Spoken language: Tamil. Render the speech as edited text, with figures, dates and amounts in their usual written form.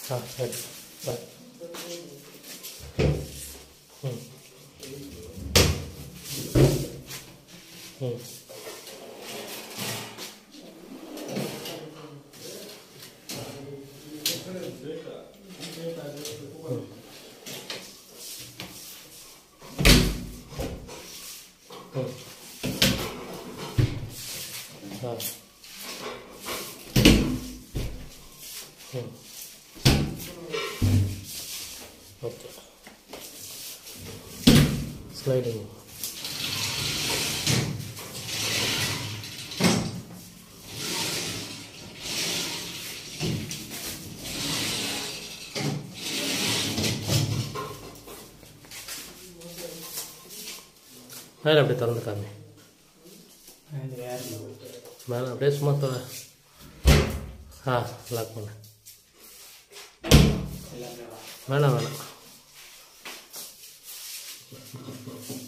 சரி பாய். ம் ம் ஓகே ஸ்லைடிங். மேலே அப்படியே திறந்துக்காமே, மேலே அப்படியே சும்மா லாக் பண்ண வேணாம்.